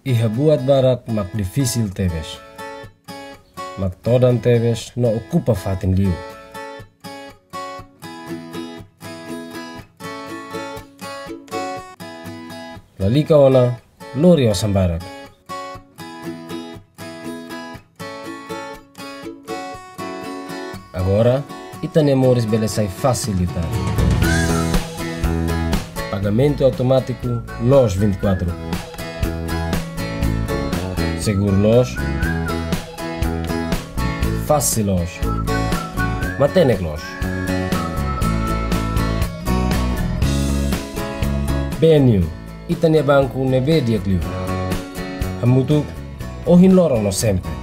Iha buat barak mak difícil teves. Mak todan teves no ocupa fatin liu. Lalika ona lori osambarak. Agora, itane amores belezai facilitar. Pagamento automático LOS 24. Seguro LOS. Fácil LOS. Matenek LOS. BNU. Itane banco nebe dia kliu. Hamutuk ohin lorong no sempre.